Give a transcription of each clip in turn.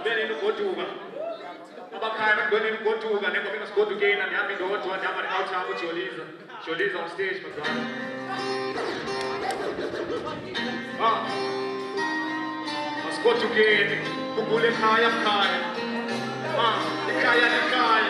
Beni nugoduga. Abakaya beni nugoduga. Neko bina skoduga ina ni happy doto and yamani outside with Choliza. Choliza on stage, my brother. Skoduga, kubule kaya kaya. Kaya kaya.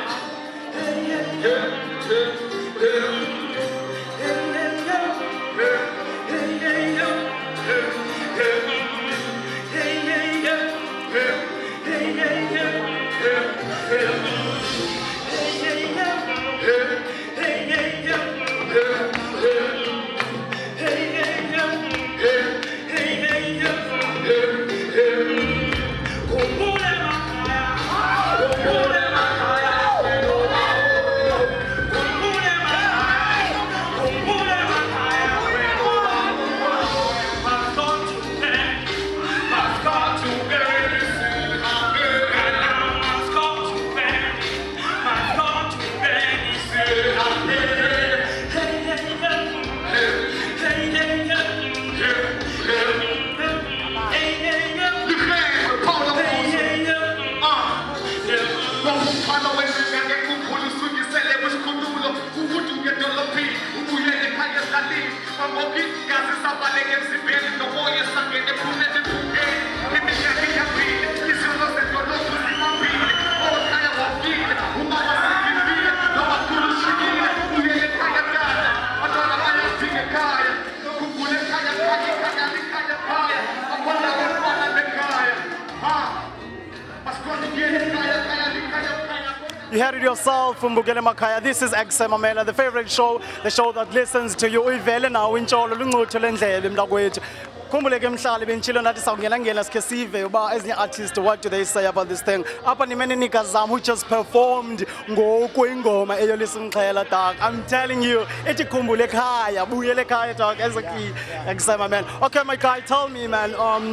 You heard it yourself from Mbugele Makhaya. This is XM Mamela, the favorite show, the show that listens to you. Uyivele nawe intsholo lungcutho lendlebe mntakwethu. Khumbuleke mhlali bentshilo nathi sawungena sikhe sive uba ezinye artists what do they say about this thing. Apha nimene nika zam who just performed ngokwengoma eyolisa umxhela dog. I'm telling you, ethi khumbule ekhaya, buyele ekhaya dog as a key XM Mamela. Okay my guy, tell me man,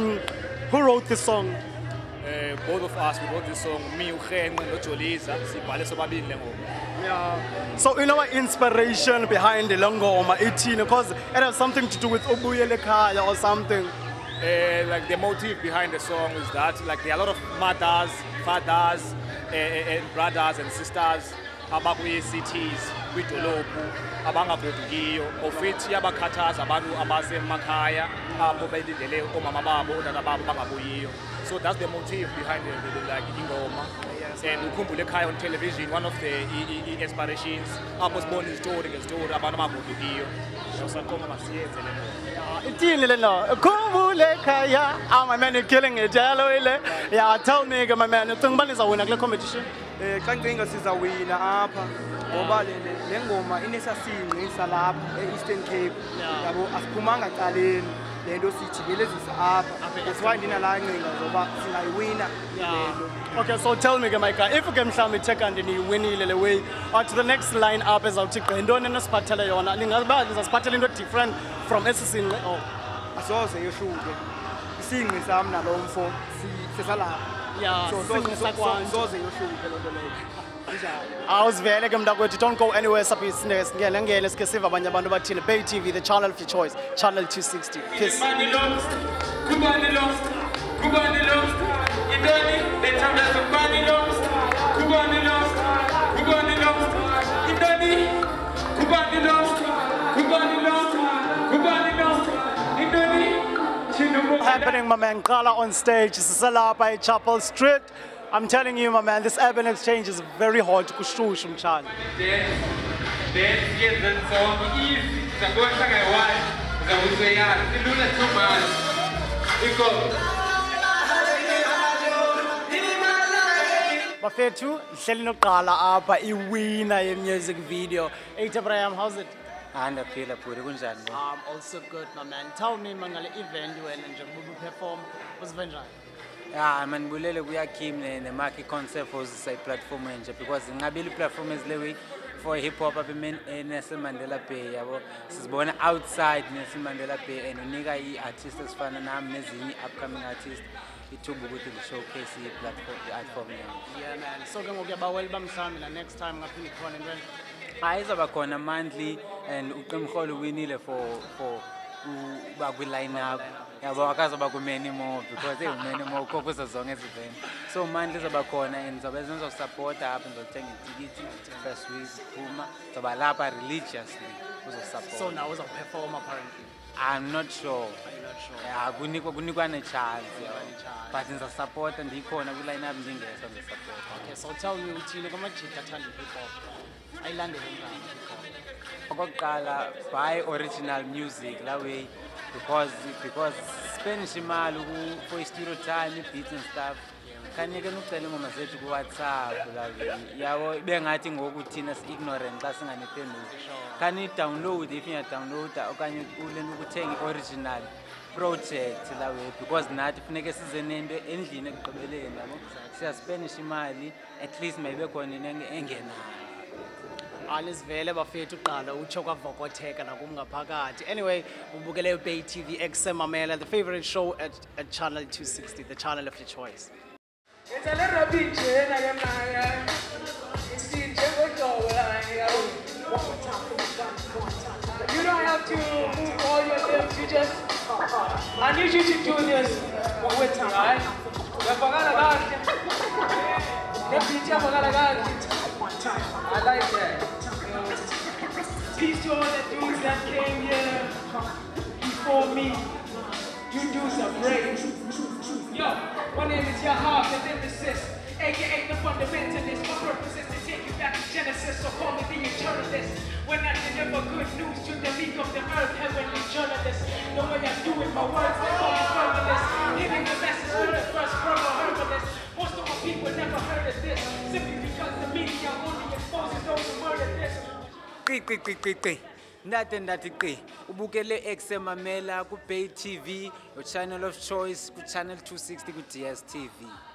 who wrote this song? Both of us, we wrote this song, me, Ukhen, and Choliza, sibhale sobabili le ngoma. Yeah. So you know what inspiration behind the Longoma 18 because it has something to do with Ubuyele Ekhaya or something. Like the motive behind the song is that like there are a lot of mothers, fathers, and brothers and sisters abakuye cities kwidolophu abangagodukiyo ofithi abakhathaza abantu abasemakhaya apho belindele omama babo otata babo bangabuyiyo. So that's the motive behind the like ingoma. And ukhumbule ekhaya on television, one of the inspirations apho sibona izitori ngezitori abantu abangagodukiyo. Usakoma masiyenze le ngoma. Itini le no. Ukhumbule ekhaya. My man is killing it. Yeah, tell me my man, uthingibani zawina kule competition? Xa ngicinga sizawina apha ngoba le ngoma inesasingqi salapha e-Eastern Cape yabo asiphumanga caleni lento sijikelezisa apha that's why ndinala ncinga zoba singayiwina lento. Okay, so tell me my guy, if you can mhlawumbe itheka ndiniwinile le way to the next line up ezawuthi gqintoni enosiphathele yona ningaziba nizasiphathela into different from esisingqi or asoze yoshuke isingqi sami nalo mfo sesalapha. Yeah, so soze yoshuke lento leyo. Awuzivele ke mntakwethu, don't go anywhere ngele sikhe siva abanye abantu bathini. Bay TV, the channel of your choice, channel 260. Kiss. Happening my man Kala on stage, Sisalapa Chapel Street. I'm telling you, my man, this urban exchange is very hard to kushusha mchana. Bafethu, hleli noqala apha iwina ye-music video. Eight Abraham, how's it? I'm Also good, my man. Tell me, mangale event when njengoba perform was venjani? Yeah, man, bulele kuyakhimne nemaki concept for say platform nje because ngabili platform ezlewe for hip hop up in Nelson Mandela Bay yabo sizibona outside Nelson Mandela Bay and unika i-artists esifana nami nezinye upcoming artists ithuba ukuthi showcase i-platform art form yami. Yeah man, so ke ngokuyabawela bamhlawumbe la next time ngaphinde khona into enje. Ayizoba khona monthly and uqemkholo winile for ba kwi line up yabo akazoba ku many more because many more kuzo zonke event so manje lizoba khona and zobe zenizosupporta apha ngizothenga itikiti first week phuma zoba lapha religiously kuzosupport. So now uza perform apparently. I'm not sure. Are you not sure? Yeah, kunikwa ne chance. But ngizosupport ndikhona ku line up ndingesa ngizosupport. Okay, so tell me uthini kwamajita athanda hip hop. Ayilandele njani hip hop? Okokuqala buy original music that way because Spanish imali for studio time, beats and stuff. Kanike nucela ingoma zethu ku WhatsApp la yabo bengathi ngoku thina ignorant xa singanephendula. Kani download if you download okanye ulento ukuthenga original project la way because nathi funeke size nento endlini ekugqibeleni yabo siya Spanish imali at least maybe khona into engenayo. Alisivele bafethu uqala utsho kwavokotheka nakumngaphakathi. Anyway, ubukele Bay TV Mamela, the favorite show at Channel 260, the channel of your choice. It's a little bit you don't have to move all your limbs, you just I need you to do this with time, right? I like that. Peace to all the dudes that came here before me. You dudes are great. Yo, my name is Yahab, the nemesis, aka the fundamentalist. My purpose is to take you back to Genesis, so call me the eternalist. When I deliver good news to the league of the earth, heavenly journalists. The way I do it, my words, they call me ferventist. Giving the message for the first proper herbalist. Most of my people never heard of this, simply because the media only exposes those who murder this. Ndathi ubukele Mamela ku Bay TV, your channel of choice, ku channel 260 ku DSTV.